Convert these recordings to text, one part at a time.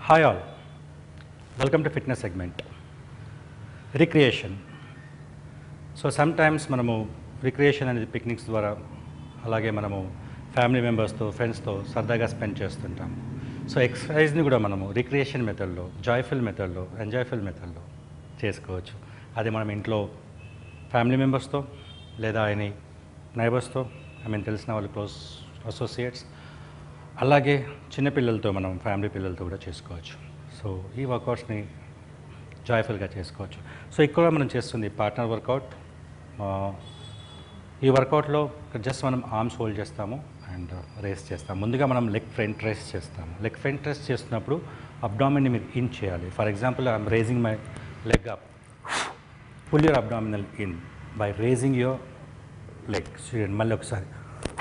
Hi all, welcome to fitness segment. Recreation. So sometimes మనము recreation అనేది picnics ద్వారా అలాగే మనము ఫ్యామిలీ మెంబర్స్తో ఫ్రెండ్స్తో సరదాగా స్పెండ్ చేస్తుంటాము. సో ఎక్సర్సైజ్ని కూడా మనము రిక్రియేషన్ మెథడ్లో జాయ్ఫుల్ మెథడ్లో ఎంజాయ్ఫుల్ మెథడ్లో చేసుకోవచ్చు. అది మనం ఇంట్లో ఫ్యామిలీ మెంబర్స్తో లేదా ఎనీ నైబర్స్తో తెలిసిన వాళ్ళు క్లోజ్ అసోసియేట్స్ అలాగే చిన్నపిల్లలతో మనం ఫ్యామిలీ పిల్లలతో కూడా చేసుకోవచ్చు. సో ఈ వర్కౌట్స్ని జాయ్ఫుల్గా చేసుకోవచ్చు. సో ఇక్కడ మనం చేస్తుంది పార్ట్నర్ వర్కౌట్. ఈ వర్కౌట్లో జస్ట్ మనం ఆర్మ్స్ హోల్డ్ చేస్తాము అండ్ రేస్ చేస్తాము. ముందుగా మనం లెగ్ ఫ్రంట్ రేస్ చేస్తాము. లెగ్ ఫ్రంట్ రేస్ చేస్తున్నప్పుడు అబ్డామిన్ని మీరు ఇన్ చేయాలి. For example I'm raising my leg up. Pull your abdominal in by raising your leg. మళ్ళీ ఒకసారి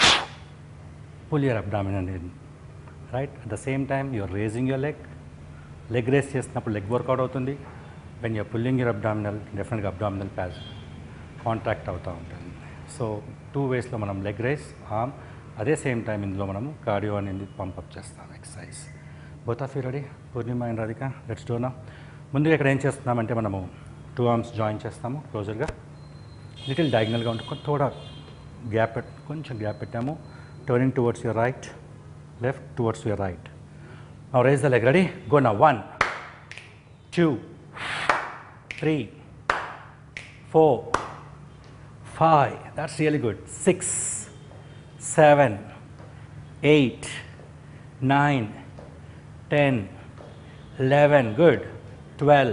pull your abdominal in. Right, at the same time you're raising your leg raise చేసినప్పుడు leg workout అవుతుంది. When you're pulling your abdominal డెఫినెట్గా abdominal patch contract అవుతూ ఉంటుంది. So two వేస్లో మనం leg raise arm, అదే సేమ్ టైం ఇందులో మనము కార్డియో అనేది పంపప్ చేస్తాం exercise. Both of you ready? Purnima and Radhika, let's do now. ముందుగా ఇక్కడ ఏం చేస్తున్నామంటే మనము టూ ఆర్మ్స్ జాయిన్ చేస్తాము క్లోజర్గా, లిటిల్ డయాగ్నల్గా ఉంటుంది, థోడా గ్యాప్ కొంచెం గ్యాప్ పెట్టాము. Turning towards your right, left towards your right. Now raise the leg. Ready? Go now. 1, 2, 3, 4, 5. That's really good. 6, 7, 8, 9, 10, 11. Good. 12,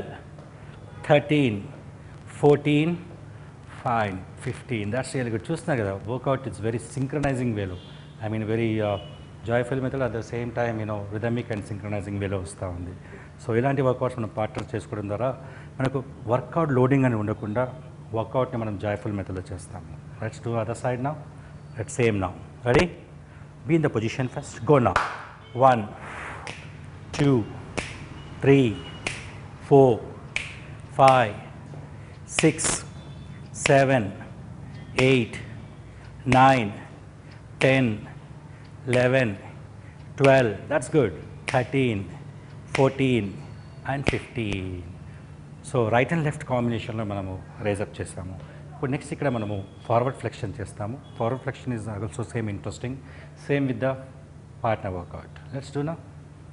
13, 14, fine. 15. That's really good. చూస్తున్నారు కదా, వర్కౌట్ ఇట్స్ వెరీ సింక్రనైజింగ్ వేలో. Very joyful method, at the same time rhythmic and synchronising వేలో వస్తూ ఉంది. So ఇలాంటి workouts మనం partner చేసుకోవడం ద్వారా మనకు వర్కౌట్ లోడింగ్ అని ఉండకుండా వర్కౌట్ని మనం జాయ్ఫుల్ మెథడ్లో చేస్తాము. Let's do other side now. Let's same now. Ready? Be in the position first. Go now. 1, 2, 3, 4, 5, 6, 7, 8, 9, 10, 11, 12, that's good, 13, 14 and 15. So right and left కాంబినేషన్లో మనము రేజప్ చేస్తాము. ఇప్పుడు నెక్స్ట్ ఇక్కడ మనము ఫార్వర్డ్ ఫ్లెక్షన్ చేస్తాము. Forward flexion is also same interesting, same with the partner workout. Let's do now.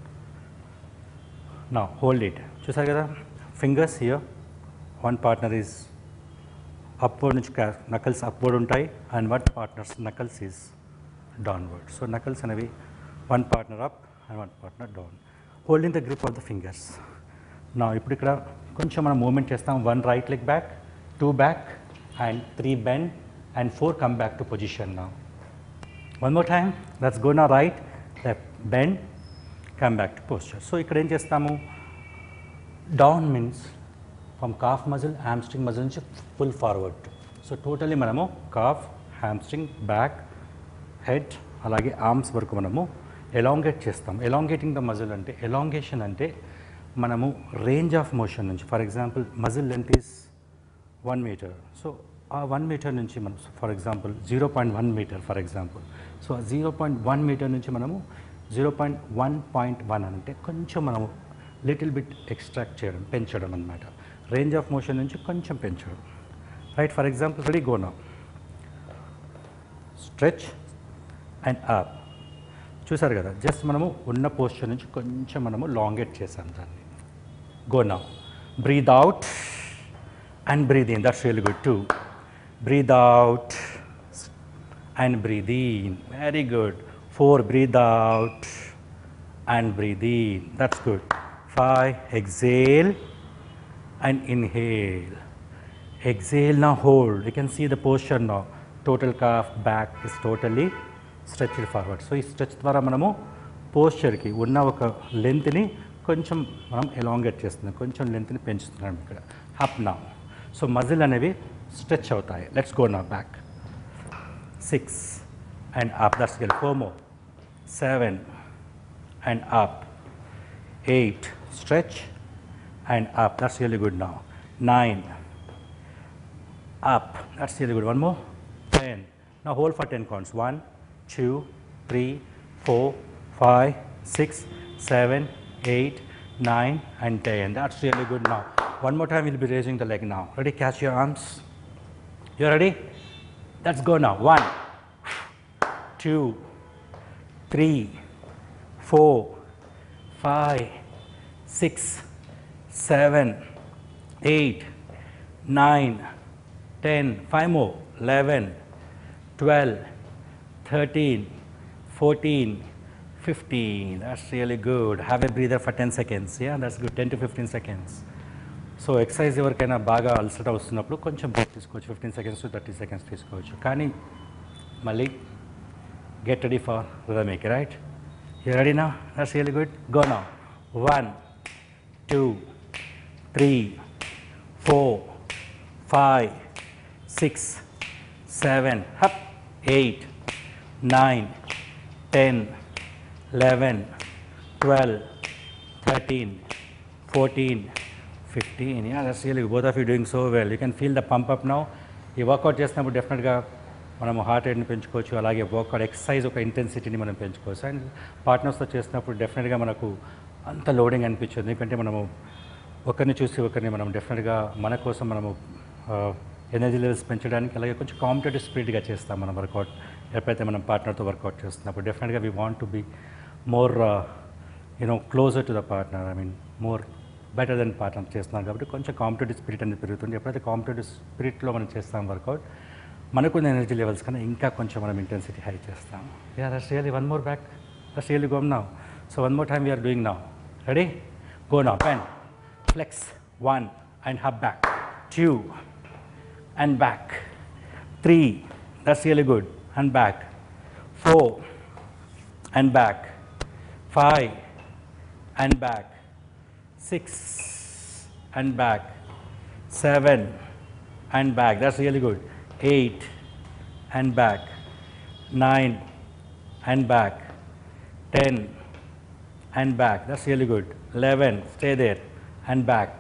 Now hold it. చూసారు కదా, fingers here, one partner is upward నుంచి నకల్స్ అప్వర్డ్ ఉంటాయి and one partner's knuckles is downward. So knuckles అనేవి one partner up and one partner down, holding the grip of the fingers. Now ఇప్పుడు ఇక్కడ కొంచెం మనం movement చేస్తాం. 1 right leg back, 2 back and 3 bend and 4 come back to position. Now one more time, let's go now. Right, left, bend, come back to posture. So ఇక్కడ ఏం చేస్తాము, down means from calf muscle, hamstring muscle నుంచి pull forward. So totally మనము calf, hamstring, back, head అలాగే arms వరకు మనము elongate చేస్తాం. Elongating the muscle అంటే, ఎలాంగేషన్ అంటే మనము రేంజ్ ఆఫ్ మోషన్ నుంచి, for example muscle length is 1 metre. So ఆ 1 మీటర్ నుంచి మనం for example 0.1 metre for example. So 0.1 metre నుంచి మనము 0.1.1 అంటే కొంచెం మనము లిటిల్ బిట్ ఎక్స్ట్రాక్ట్ చేయడం, పెంచడం అనమాట. రేంజ్ ఆఫ్ మోషన్ నుంచి కొంచెం పెంచడం. Right, for example ready, go now. Stretch and up. చూసారు కదా, జస్ట్ మనము ఉన్న పోస్చర్ నుంచి కొంచెం మనము లాంగేట్ చేసాం దాన్ని. Go now. Breathe out and breathe in. That's really good. 2, breathe out and breathe in. Very good. 4, breathe out and breathe in. That's good. 5, exhale and inhale. Exhale now, hold. You can see the posture now. Total calf back is totally stretched forward. So ఈ stretch ద్వారా మనము పోస్చర్కి ఉన్న ఒక లెంత్ని కొంచెం మనం elongate చేస్తున్నాం, కొంచెం లెంత్ని పెంచుతున్నాం ఇక్కడ. Up now. సో మజిల్ అనేవి స్ట్రెచ్ అవుతాయి. Let's go now. Back 6 and up. That's good. 4 more. 7 and up. 8 stretch and up. That's really good. Now 9 up. That's really good. One more. 10. Now hold for 10 counts. 1, 2, 3, 4, 5, 6, 7, 8, 9 and 10. That's really good now. One more time, we'll be raising the leg now. Ready? Catch your arms. You ready? Let's go now. 1, 2, 3, 4, 5, 6, 7, 8, 9, 10. 5 more. 11, 12, 13, 14, 15. That's really good. Have a breather for 10 seconds. Yeah, that's good. 10 to 15 seconds. So exercise ఎవరికైనా బాగా అలసట వస్తున్నప్పుడు కొంచెం break తీసుకోవచ్చు. 15 seconds to 30 seconds తీసుకోవచ్చు. కానీ మళ్ళీ get ready for rhythmic, right? You ready now? That's really good. Go now. 1, 2, 3, 4, 5, 6, 7, up, 8, 9, 10, 11, 12, 13, 14, 15. Yeah, that's really good. Both of you doing so well. You can feel the pump up now. ఈ workout చేసినప్పుడు డెఫినెట్గా మనము heart రేట్ని పెంచుకోవచ్చు, అలాగే work out exercise ఒక ఇంటెన్సిటీని మనం పెంచుకోవచ్చు. And పార్ట్నర్స్తో చేసినప్పుడు డెఫినెట్గా మనకు అంత లోడింగ్ అనిపించదు, ఎందుకంటే మనము ఒకరిని చూసి ఒకరిని మనం డెఫినెట్గా మన కోసం మనము ఎనర్జీ లెవెల్స్ పెంచడానికి, అలాగే కొంచెం కాంపిటేటివ్ స్పిరిట్గా చేస్తాం మనం వర్కౌట్. ఎప్పుడైతే మనం పార్ట్నర్తో వర్కౌట్ చేస్తున్నప్పుడు డెఫినెట్గా we want to be more closer to the partner. I mean more better than partner చేస్తున్నాం కాబట్టి కొంచెం కాంపిటేటివ్ స్పిరిట్ అనేది పెరుగుతుంది. ఎప్పుడైతే కాంపిటేటివ్ స్పిరిట్లో మనం చేస్తాం వర్కౌట్, మనకున్న ఎనర్జీ లెవెల్స్ కన్నా ఇంకా కొంచెం మనం ఇంటెన్సిటీ హై చేస్తాం. Yeah, that's really one more back. That's really go now. So one more time we are doing now. Ready? Go now. Bend, flex, 1 and hop back, 2 and back, 3, that's really good, and back, 4 and back, 5 and back, 6 and back, 7 and back, that's really good, 8 and back, 9 and back, 10 and back, that's really good, 11, stay there and back,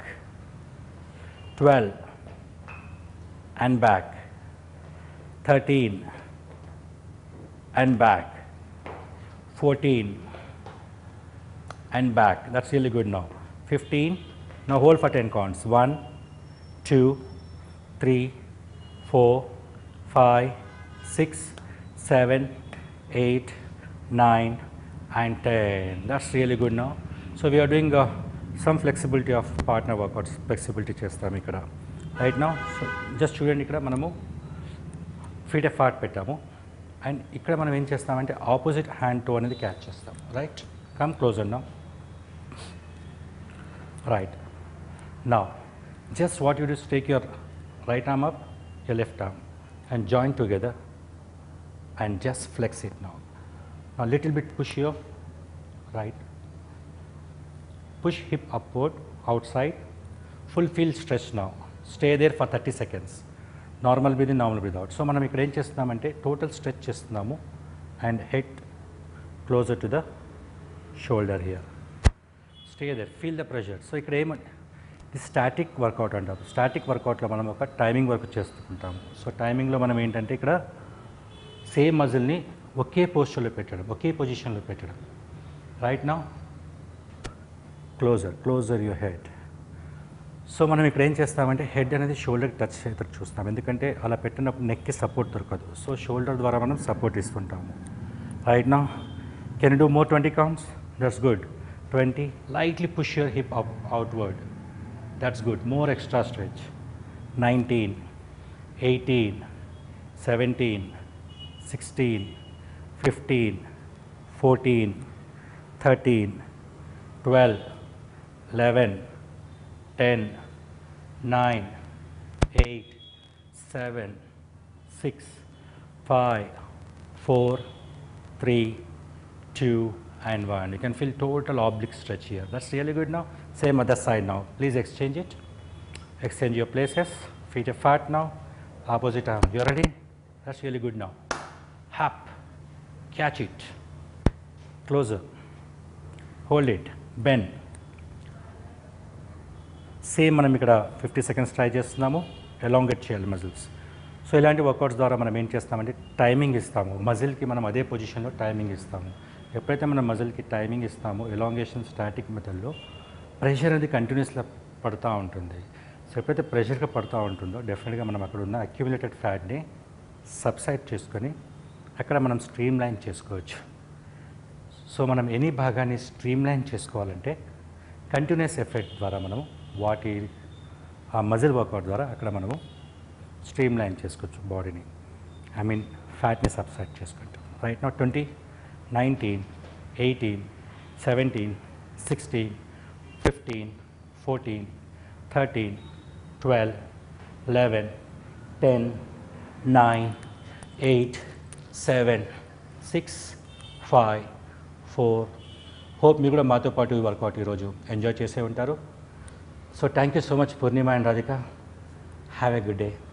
12 and back, 13 and back, 14 and back, that's really good now, 15, now hold for 10 counts, 1, 2, 3, 4, 5, 6, 7, 8, 9 and 10, that's really good now. So we are doing some flexibility of partner workouts, flexibility చేస్తాము ఇక్కడ right now. So just చూడండి, ఇక్కడ మనము feet apart పెట్టాము and ఇక్కడ మనం ఏం చేస్తామంటే ఆపోజిట్ హ్యాండ్ టో అనేది క్యాచ్ చేస్తాం. Right, come closer now. Right now just what you do is take your right arm up, your left arm and join together and just flex it now. Now little bit push your right, push hip upward outside, full field stretch now, stay there for 30 seconds, normal breathing, normal breathe out. So మనం ఇక్కడ ఏం చేస్తున్నామంటే total stretch చేస్తున్నాము and head closer to the shoulder here, stay there, feel the pressure. So ఇక్కడ ఏమంటే ఇది static workout అంటారు. Static వర్కౌట్లో మనం ఒక టైమింగ్ వర్క్ చేస్తుంటాము. సో టైమింగ్లో మనం ఏంటంటే ఇక్కడ సేమ్ మజిల్ని ఒకే పోస్చర్లో పెట్టడం, ఒకే పొజిషన్లో పెట్టడం. Right now closer your head. So మనం ఇక్కడ ఏం చేస్తామంటే హెడ్ అనేది షోల్డర్కి టచ్ చేసేటట్టు చూస్తాం, ఎందుకంటే అలా పెట్టినప్పుడు నెక్కి సపోర్ట్ దొరకదు. సో షోల్డర్ ద్వారా మనం సపోర్ట్ ఇస్తుంటాము. Right now can you do more 20 counts? That's good. 20, lightly push your hip up outward. That's good. More extra stretch. 19, 18, 17, 16, 15, 14, 13, 12, 11, 10, 9, 8, 7, 6, 5, 4, 3, 2 and 1. You can feel total oblique stretch here. That's really good now. Same other side now. Please exchange it. Exchange your places. Feet apart now. Opposite arm. You ready? That's really good now. Hop. Catch it. Closer. Hold it. Bend. Same మనం ఇక్కడ 50 seconds try చేస్తున్నాము. Elongate చేయాలి muscles. So ఇలాంటి workouts ద్వారా మనం ఏం చేస్తామంటే timing ఇస్తాము. మజిల్కి మనం అదే పొజిషన్లో టైమింగ్ ఇస్తాము. ఎప్పుడైతే మనం మజిల్కి టైమింగ్ ఇస్తామో ఎలాంగేషన్ స్టాటిక్ మెథడ్లో ప్రెషర్ అనేది కంటిన్యూస్గా పడుతూ ఉంటుంది. సో ఎప్పుడైతే ప్రెషర్గా పడుతూ ఉంటుందో డెఫినెట్గా మనం అక్కడ ఉన్న అక్యుములేటెడ్ ఫ్యాట్ని సబ్సైడ్ చేసుకొని అక్కడ మనం స్ట్రీమ్ లైన్ చేసుకోవచ్చు. సో మనం ఎనీ భాగాన్ని స్ట్రీమ్ లైన్ చేసుకోవాలంటే కంటిన్యూస్ ఎఫెక్ట్ ద్వారా మనము ఆ మజిల్ వర్కౌట్ ద్వారా అక్కడ మనము స్ట్రీమ్ లైన్ చేసుకోవచ్చు బాడీని, ఐ మీన్ ఫ్యాట్ని సబ్సైడ్ చేసుకుంటాం. Right now 20, 19, 18, 17, 16, 15, 14, 13, 12, 11, 10, 9, 8, 7, 6, 5, 4. హోప్ మీరు కూడా మాతో పాటు ఈ వర్కౌట్ ఈరోజు ఎంజాయ్ చేసే ఉంటారు. So thank you so much Purnima and Radhika. Have a good day.